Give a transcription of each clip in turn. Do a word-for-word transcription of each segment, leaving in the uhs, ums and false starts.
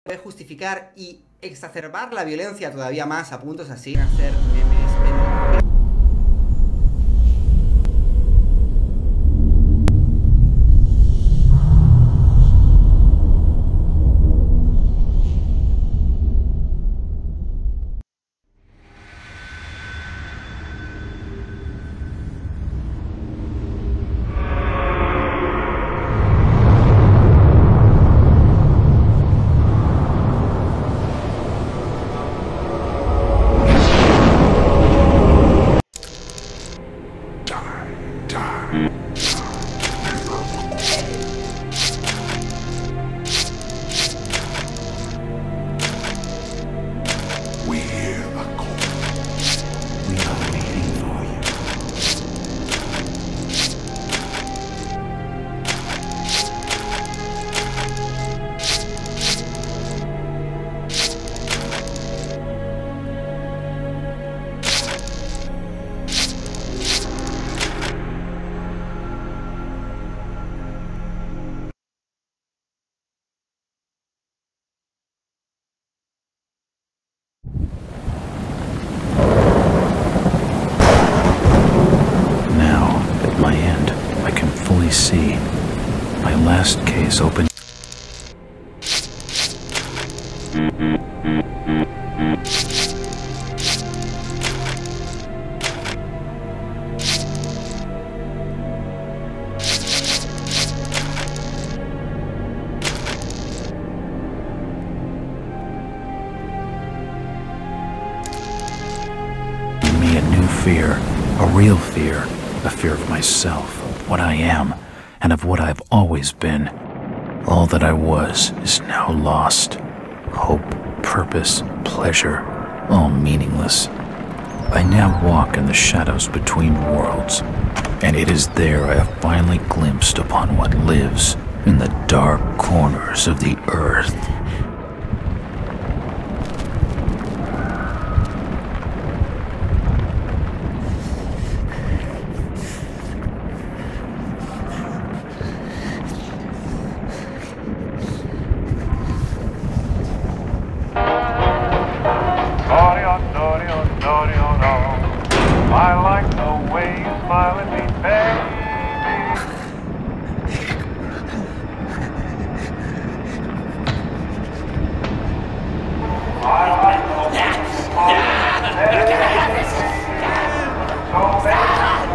puede justificar y exacerbar la violencia todavía más a puntos así, hacer memes, pero... See, my last case opened. Me a new fear, a real fear, a fear of myself, of what I am, and of what I've always been. All that I was is now lost. Hope, purpose, pleasure, all meaningless. I now walk in the shadows between worlds, and it is there I have finally glimpsed upon what lives in the dark corners of the earth. I like the way you smile at me, baby. I like the way you smile at me, so baby,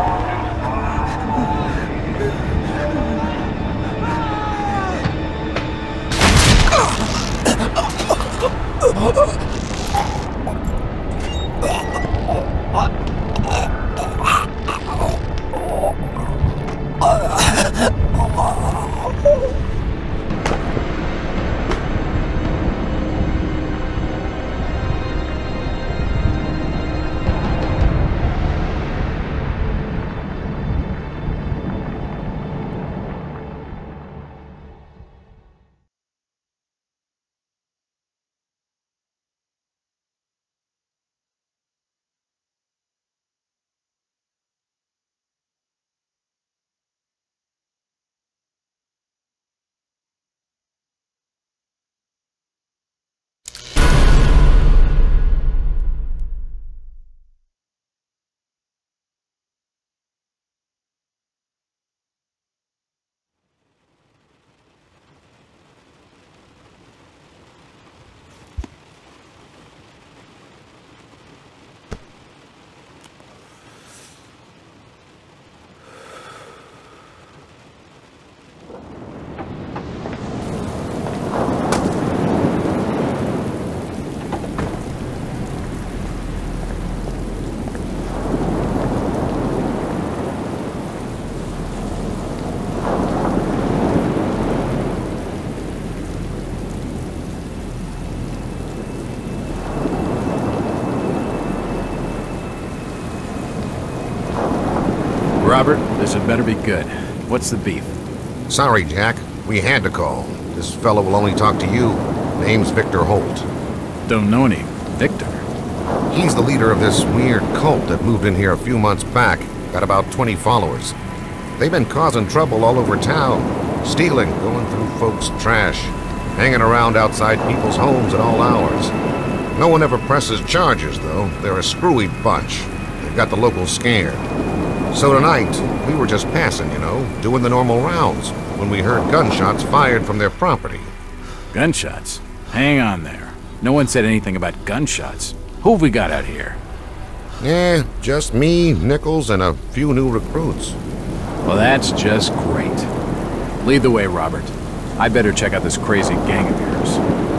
Robert, this had better be good. What's the beef? Sorry, Jack. We had to call. This fellow will only talk to you. Name's Victor Holt. Don't know any Victor. He's the leader of this weird cult that moved in here a few months back. Got about twenty followers. They've been causing trouble all over town. Stealing, going through folks' trash. hanging around outside people's homes at all hours. No one ever presses charges, though. They're a screwy bunch. They've got the locals scared. So tonight, we were just passing, you know, doing the normal rounds, when we heard gunshots fired from their property. Gunshots? Hang on there. No one said anything about gunshots. Who have we got out here? Yeah, just me, Nichols, and a few new recruits. Well, that's just great. Lead the way, Robert. I better check out this crazy gang of yours.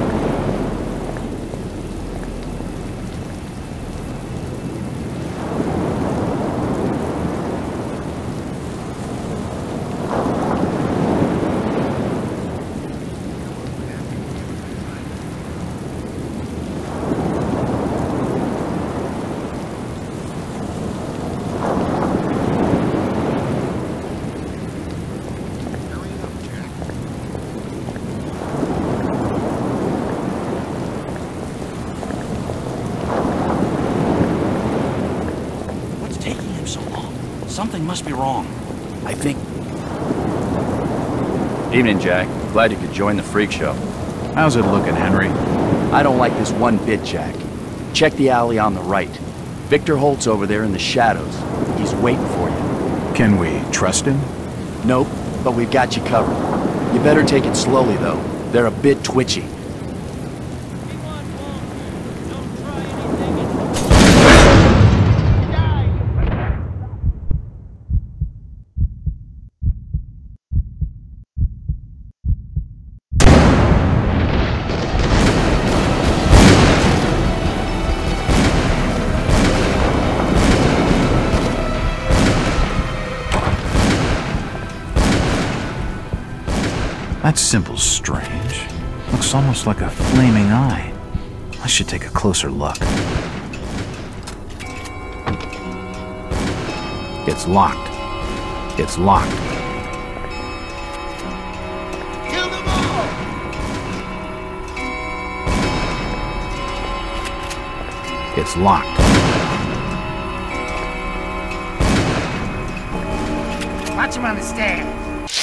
Something must be wrong. I think... Evening, Jack. Glad you could join the freak show. How's it looking, Henry? I don't like this one bit, Jack. Check the alley on the right. Victor Holt's over there in the shadows. He's waiting for you. Can we trust him? Nope, but we've got you covered. You better take it slowly, though. They're a bit twitchy. That symbol's strange. Looks almost like a flaming eye. I should take a closer look. It's locked. It's locked. Kill them all! It's locked. Watch him on the stand.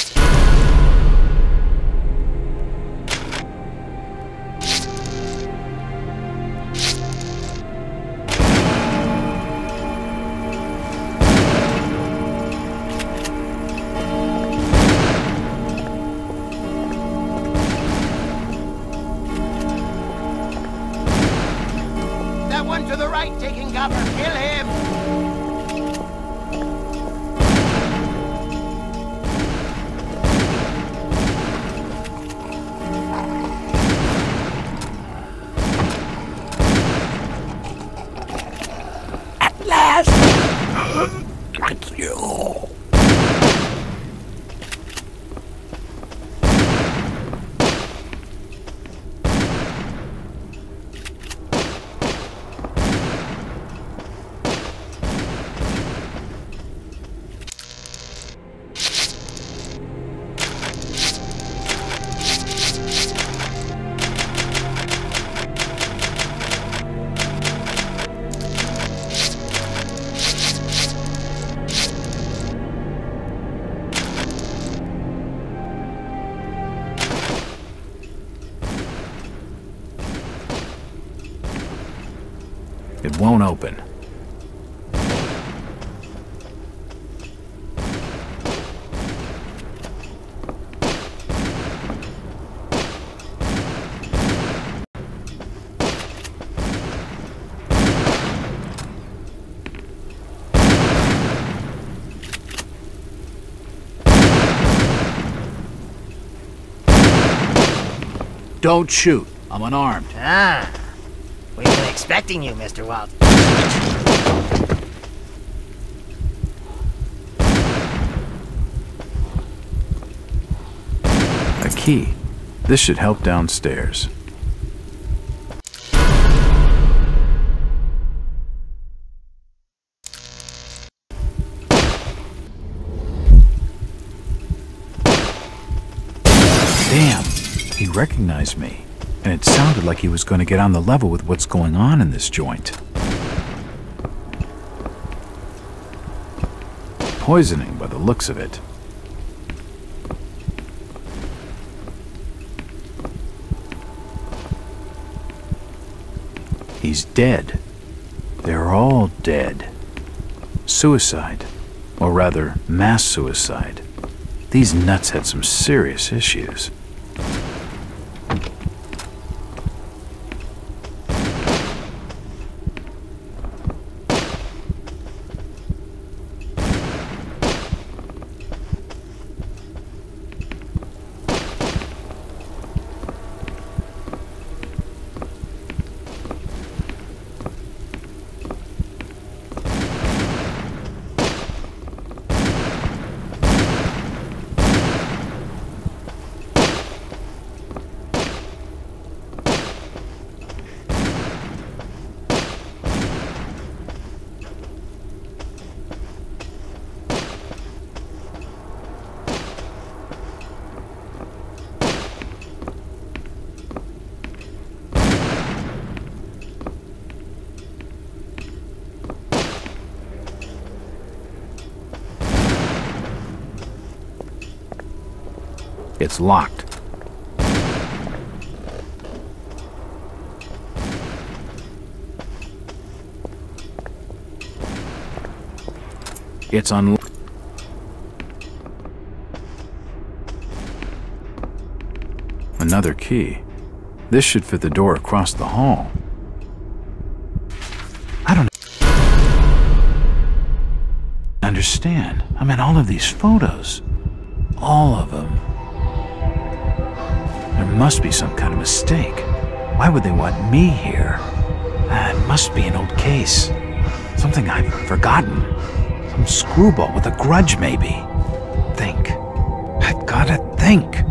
One to the right, taking cover. Kill him! At last! It's you! It won't open. Don't shoot. I'm unarmed. Ah. We've been expecting you, Mister Walt. A key. This should help downstairs. Damn, he recognized me. And it sounded like he was going to get on the level with what's going on in this joint. Poisoning by the looks of it. He's dead. They're all dead. Suicide. Or rather, mass suicide. These nuts had some serious issues. It's locked. It's unlocked. Another key. This should fit the door across the hall. I don't understand. I mean, all of these photos. All of them. There must be some kind of mistake. Why would they want me here? Ah, it must be an old case. Something I've forgotten. Some screwball with a grudge, maybe. Think. I've gotta think.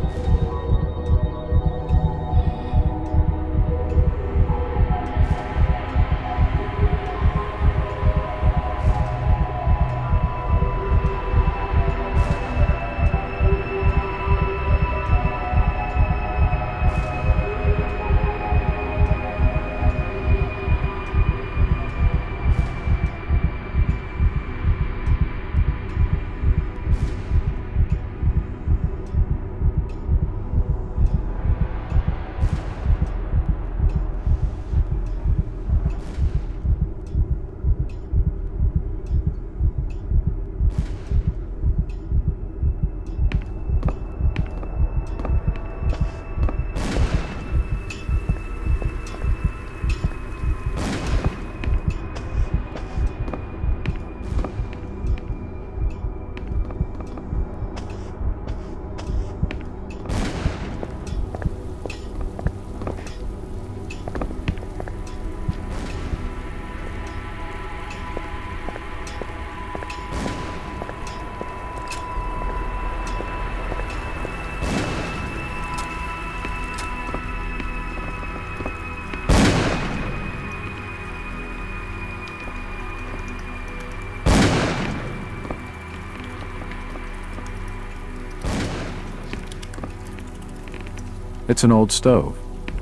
It's an old stove.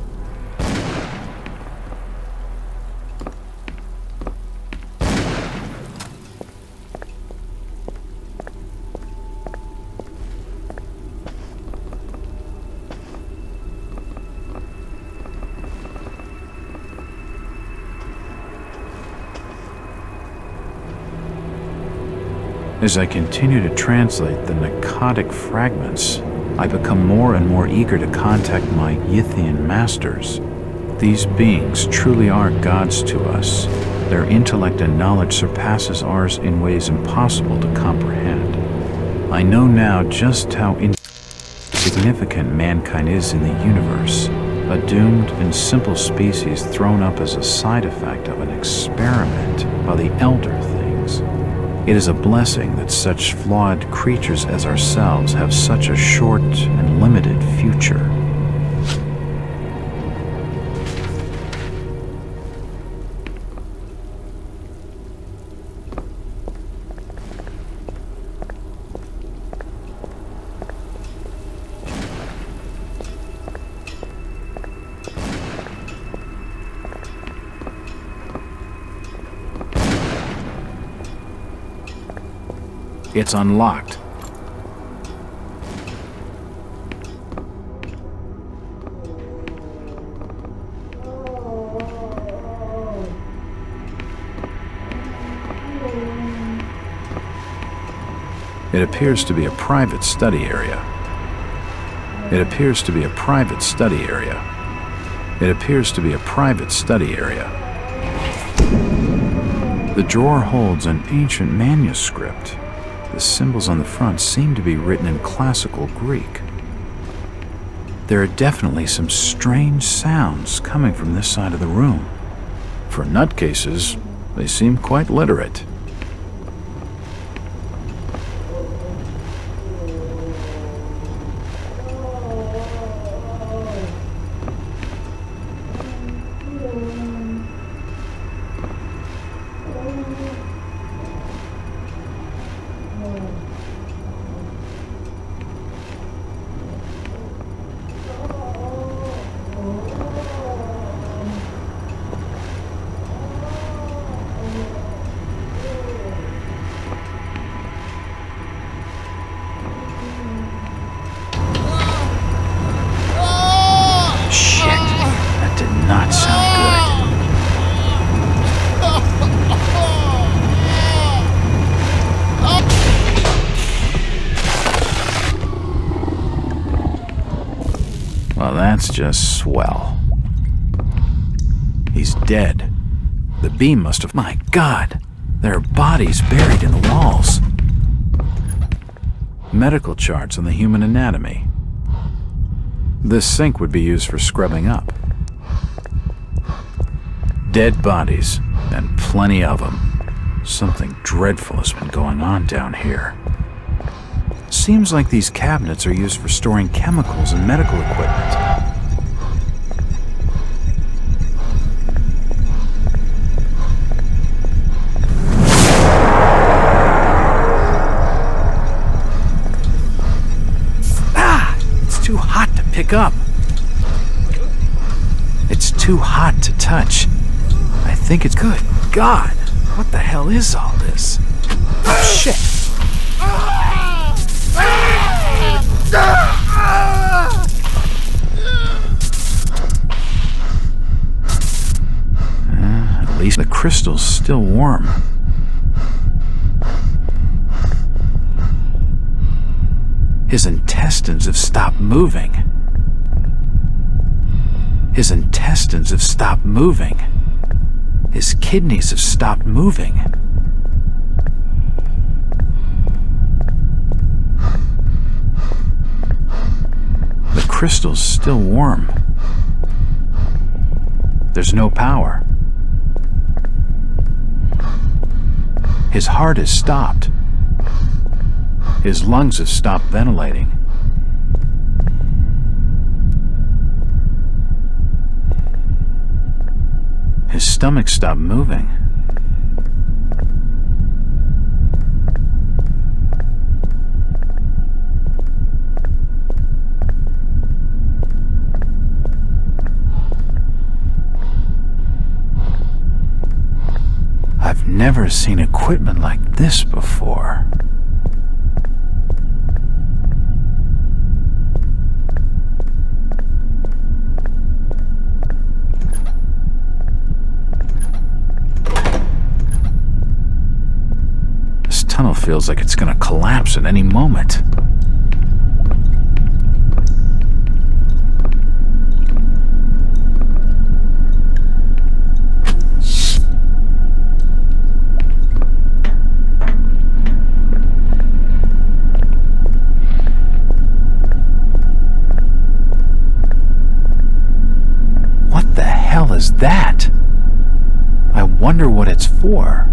As I continue to translate the narcotic fragments, I become more and more eager to contact my Yithian masters. These beings truly are gods to us. Their intellect and knowledge surpasses ours in ways impossible to comprehend. I know now just how insignificant mankind is in the universe, a doomed and simple species thrown up as a side effect of an experiment by the elder things. It is a blessing that such flawed creatures as ourselves have such a short and limited future. It's unlocked. It appears to be a private study area. It appears to be a private study area. It appears to be a private study area. The drawer holds an ancient manuscript. The symbols on the front seem to be written in classical Greek. There are definitely some strange sounds coming from this side of the room. For nutcases, they seem quite literate. Well, that's just swell. He's dead. The beam must have... My God! There are bodies buried in the walls. Medical charts on the human anatomy. This sink would be used for scrubbing up. Dead bodies, and plenty of them. Something dreadful has been going on down here. Seems like these cabinets are used for storing chemicals and medical equipment. Ah! It's too hot to pick up. It's too hot to touch. I think it's good. God, what the hell is all this? Oh, shit! Uh, at least the crystal's still warm. His intestines have stopped moving. His intestines have stopped moving. His kidneys have stopped moving. The crystal's still warm. There's no power. His heart has stopped. His lungs have stopped ventilating. His stomach stopped moving. I've never seen equipment like this before. This tunnel feels like it's gonna collapse at any moment. What the hell is that? I wonder what it's for.